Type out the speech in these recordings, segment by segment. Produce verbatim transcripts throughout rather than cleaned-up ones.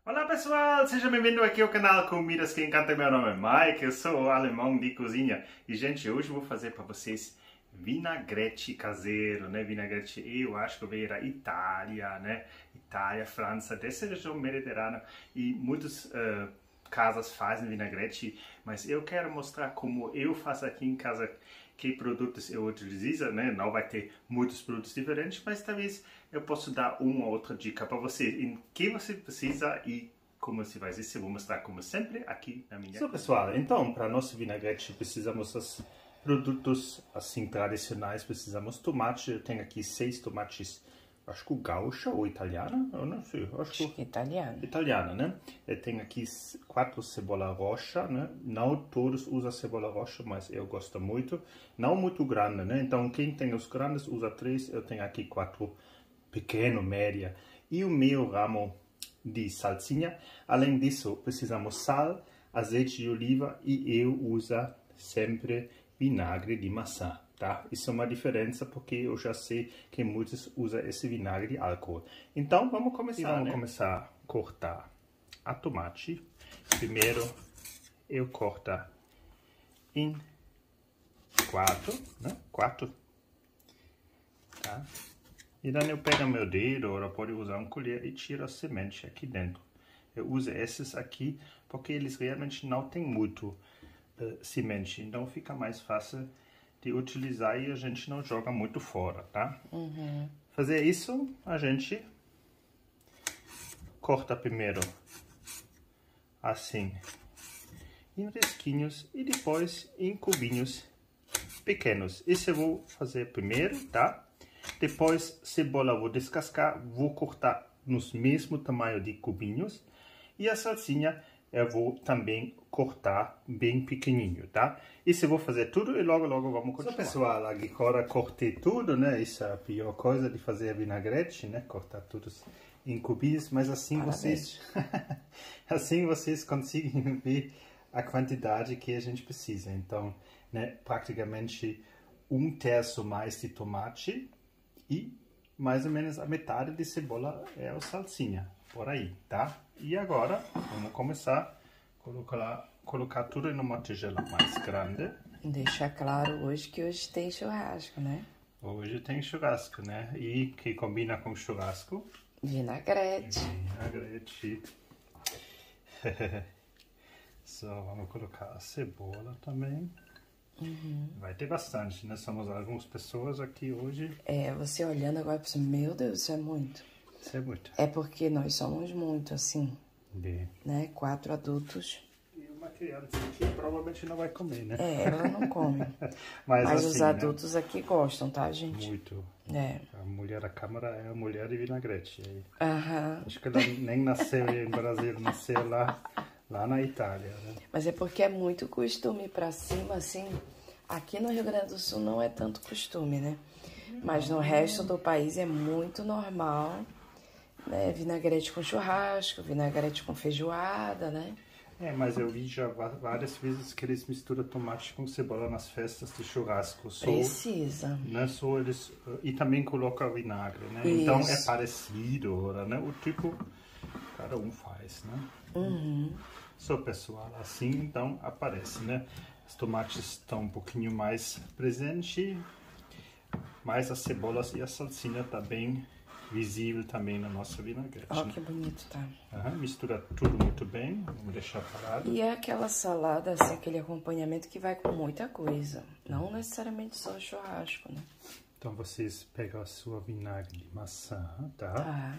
Olá pessoal, seja bem-vindo aqui ao canal Comidas que Encantam. Meu nome é Mike, eu sou o alemão de cozinha e gente, hoje eu vou fazer para vocês vinagrete caseiro, né? Vinagrete, eu acho que veio da Itália, né? Itália, França, dessa região mediterrânea, e muitas uh, casas fazem vinagrete, mas eu quero mostrar como eu faço aqui em casa, que produtos eu utilizo, né? Não vai ter muitos produtos diferentes, mas talvez eu possa dar uma ou outra dica para você em que você precisa e como você faz isso. Eu vou mostrar como sempre aqui na minha. Então, pessoal, então para nosso vinagrete precisamos dos produtos assim tradicionais. Precisamos tomate. Eu tenho aqui seis tomates, acho que gaúcha ou italiana, eu não sei, acho, acho que italiana. Italiana, né? Eu tenho aqui quatro cebola roxa, né? Não todos usam cebola roxa, mas eu gosto muito. Não muito grande, né? Então quem tem os grandes usa três. Eu tenho aqui quatro pequeno, média, e o meio ramo de salsinha. Além disso, precisamos sal, azeite de oliva e eu uso sempre vinagre de maçã, tá? Isso é uma diferença porque eu já sei que muitos usam esse vinagre de álcool. Então, vamos começar, e vamos né? começar a cortar a tomate. Primeiro, eu corto em quatro, né? Quatro, tá? E daí eu pego meu dedo, ou eu pode usar uma colher e tiro a semente aqui dentro. Eu uso esses aqui porque eles realmente não tem muito uh, semente, então fica mais fácil de utilizar e a gente não joga muito fora, tá? Uhum. Fazer isso, a gente corta primeiro assim, em risquinhos e depois em cubinhos pequenos. Isso eu vou fazer primeiro, tá? Depois, cebola vou descascar, vou cortar nos mesmo tamanho de cubinhos. E a salsinha eu vou também cortar bem pequenininho, tá? Isso eu vou fazer tudo e logo, logo vamos continuar. Então, pessoal, agora cortei tudo, né? Isso é a pior coisa de fazer vinagrete, né? Cortar tudo em cubinhos, mas assim Parabéns. vocês... assim vocês conseguem ver a quantidade que a gente precisa. Então, né? Praticamente um terço mais de tomate. E mais ou menos a metade de cebola é a salsinha, por aí, tá? E agora, vamos começar a colocar, colocar tudo numa tigela mais grande. Deixa claro hoje que hoje tem churrasco, né? Hoje tem churrasco, né? E que combina com churrasco? Vinagrete. Vinagrete. Só vamos colocar a cebola também. Uhum. Vai ter bastante, né? Somos algumas pessoas aqui hoje. É, você olhando agora para você, meu Deus, isso é muito. Isso é muito. É porque nós somos muito, assim, Bem. né? Quatro adultos. E uma criança que provavelmente não vai comer, né? É, ela não come. Mas, Mas assim, os adultos, né? Aqui gostam, tá, gente? Muito. É. A mulher da câmara é a mulher de vinagrete. Aham. Acho que ela nem nasceu em Brasil, nasceu lá... Lá na Itália, né? Mas é porque é muito costume pra cima, assim. Aqui no Rio Grande do Sul não é tanto costume, né? Mas no resto do país é muito normal, né? Vinagrete com churrasco, vinagrete com feijoada, né? É, mas eu vi já várias vezes que eles misturam tomate com cebola nas festas de churrasco. Só, Precisa. Né? Só eles, e também colocam vinagre, né? Isso. Então é parecido, né? O tipo, cada um faz, né? Uhum. Só, pessoal, assim então aparece, né? Os tomates estão um pouquinho mais presentes, mas as cebolas e a salsinha tá bem visível também na nossa vinagrete. Olha né? que bonito, tá? Uhum, mistura tudo muito bem, vamos deixar parado. E é aquela salada, assim, aquele acompanhamento que vai com muita coisa. Não necessariamente só churrasco, né? Então vocês pegam a sua vinagre de maçã, tá? Tá.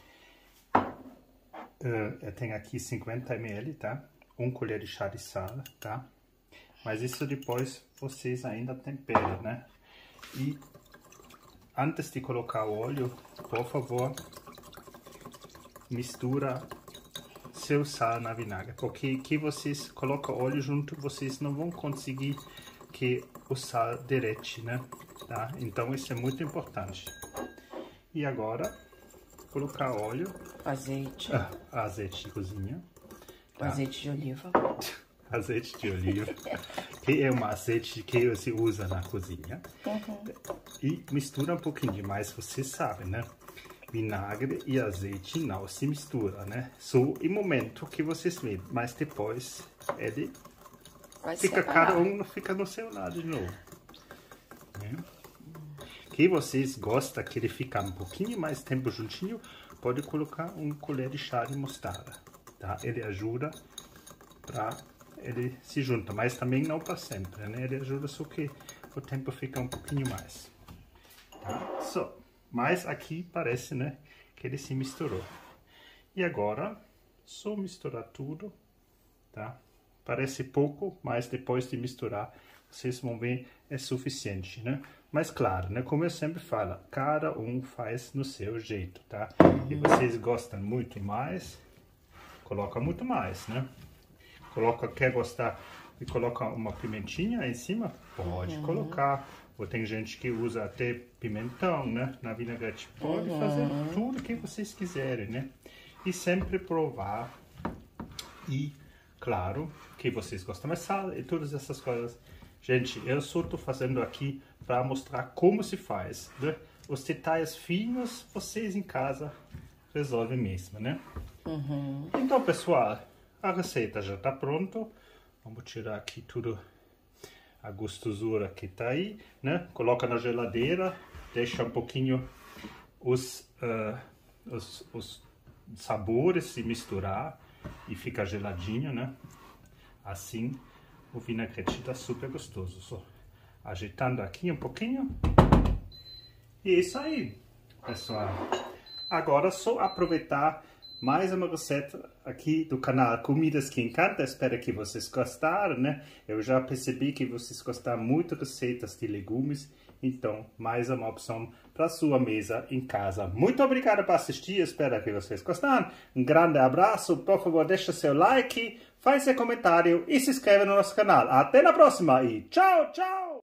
Uh, eu tenho aqui cinquenta mililitros, tá? Um colher de chá de sal, tá? Mas isso depois vocês ainda temperam, né? E antes de colocar o óleo, por favor, mistura seu sal na vinagre, porque que vocês colocam óleo junto, vocês não vão conseguir que o sal derrete, né? Tá? Então isso é muito importante. E agora colocar óleo, azeite, ah, azeite de cozinha, tá? Azeite de oliva, azeite de oliva, que é um azeite que você usa na cozinha, uhum. E mistura um pouquinho demais, você sabe, né? vinagre e azeite não se mistura, né? Só em momento que vocês veem, mas depois ele Vai fica, separar. cada um fica no seu lado de novo. Né? Que vocês gostam que ele fica um pouquinho mais tempo juntinho, pode colocar uma colher de chá de mostarda, tá? Ele ajuda para ele se junta, mas também não para sempre, né? Ele ajuda só que o tempo fica um pouquinho mais. Tá? So, mas aqui parece, né, que ele se misturou. E agora, só misturar tudo, tá? Parece pouco, mas depois de misturar, vocês vão ver, é suficiente, né? Mas claro, né, como eu sempre falo, cada um faz no seu jeito, tá? E vocês gostam muito mais, coloca muito mais, né? Coloca, quer gostar e coloca uma pimentinha em cima? Pode uhum. colocar. Ou tem gente que usa até pimentão, né? Na vinagrete. Pode uhum. fazer tudo que vocês quiserem, né? E sempre provar. E, claro, que vocês gostam mais sal e todas essas coisas. Gente, eu só estou fazendo aqui para mostrar como se faz, né? Os detalhes finos, vocês em casa resolvem mesmo, né? Uhum. Então, pessoal, a receita já está pronta. Vamos tirar aqui tudo, a gostosura que tá aí, né? Coloca na geladeira, deixa um pouquinho os, uh, os, os sabores se misturar e fica geladinho, né? Assim o vinagrete tá super gostoso. Só ajeitando aqui um pouquinho. E é isso aí, pessoal. Agora é só aproveitar mais uma receita aqui do canal Comidas que Encantam. Espero que vocês gostaram, né? Eu já percebi que vocês gostaram muito de receitas de legumes. Então, mais uma opção para sua mesa em casa. Muito obrigado por assistir. Espero que vocês gostaram. Um grande abraço. Por favor, deixa seu like, faz seu comentário e se inscreva no nosso canal. Até na próxima e tchau, tchau!